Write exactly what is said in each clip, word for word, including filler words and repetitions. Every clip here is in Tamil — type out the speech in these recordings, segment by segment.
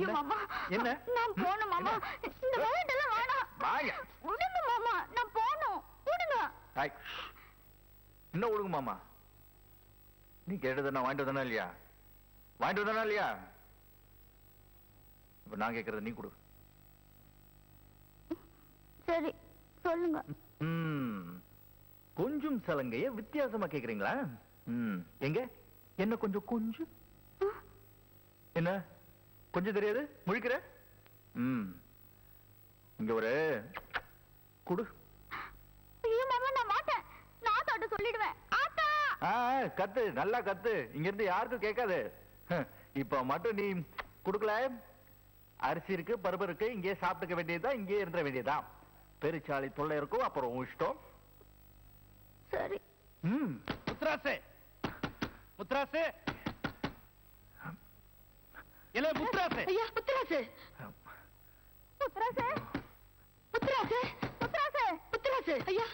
ஐயோ மாமா என்ன நான் போணும் மாமா இந்த வேண்டெல்லாம் வேணாம் வாங்க விடுங்க மாமா நான் போணும் விடுங்க ஹாய் என்ன விடுங்க மாமா நீ கேட்டது நான் வாங்கிட்டு வந்தானா இல்லையா வாங்கிட்டு வந்தானா இல்லையா இப்ப நான் கேட்கறது நீ கொடு சரி சொல்லுங்க கொஞ்சம் சலங்கைய வித்தியாசமா கேக்குறீங்களா எங்க என்ன கொஞ்சம் கொஞ்சம் என்ன கொஞ்சம் தெரியாது முழிக்கிற இங்க ஒரு குடு ஐயோ மாமா நான் மாட்டேன் நான் தொட்டு சொல்லிடுவேன் ஆத்தா கத்து நல்லா கத்து இங்க இருந்து யாருக்கும் கேட்காது இப்ப மட்டும் நீ குடுக்கல அரிசி இருக்கு பருப்பு இருக்கு இங்கே சாப்பிட்டுக்க வேண்டியதுதான் இங்கே இருந்த வேண்டியதுதான் பெருச்சாளி தொல்லை இருக்கும் அப்புறம் இஷ்டம் சரி ம் முத்ராசே முத்ராசே இல்ல முத்ராசே ஐயா முத்ராசே முத்ராசே முத்ராசே முத்ராசே முத்ராசே ஐயா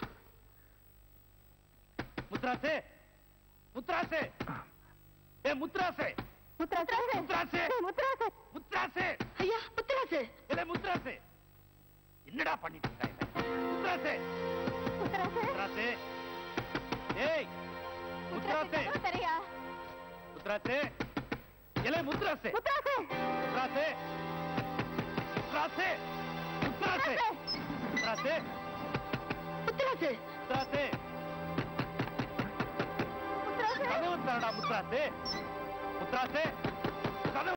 முத்ராசே முத்ராசே ஏ முத்ராசே முத்ராசே முத்ராசே முத்ராசே முத்ராசே ஐயா முத்ராசே இல்ல முத்ராசே என்னடா பண்ணிட்டு இருக்காய் முத்ராசே முத்ராசே முத்ராசே ஏய் முத்ராசே சரியா முத்ராசே இல்ல முத்ராசே முத்ராசே முத்ராசே முத்ராசே முத்ராசே முத்ராசே முத்ராசே முத்ராசே முத்ராசே கதவு தரடா முத்ராசே முத்ராசே